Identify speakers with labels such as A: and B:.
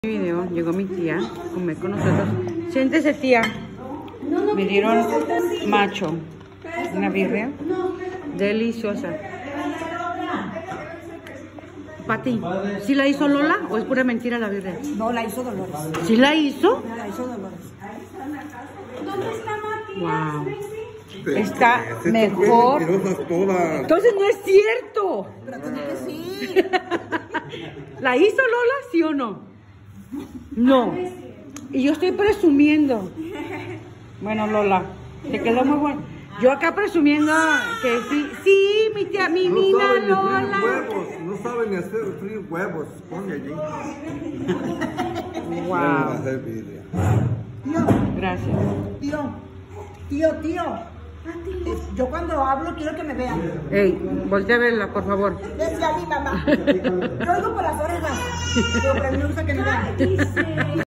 A: Video, llegó mi tía a comer con nosotros. Siéntese, tía. Me dieron macho, una birria deliciosa. Pati, ¿sí la hizo Lola o es pura mentira la birria?
B: No, la hizo Dolores.
A: ¿Sí la hizo?
B: La hizo Dolores.
A: Wow. Está mejor. Entonces no es cierto.
B: Pero te dije sí.
A: ¿La hizo Lola, sí o no? No. Y yo estoy presumiendo. Bueno, Lola, te quedó muy bueno. Yo acá presumiendo que sí. Sí, mi tía, mi niña Lola.
C: No saben ni hacer frío huevos. Ponle allí.
A: Wow.
B: Tío,
A: Gracias.
B: tío. Yo cuando hablo quiero que me vean.
A: Ey, voltea a verla, por favor.
B: Decía mi mamá. Yo oigo por las orejas. Pero a mí me gusta que me vean.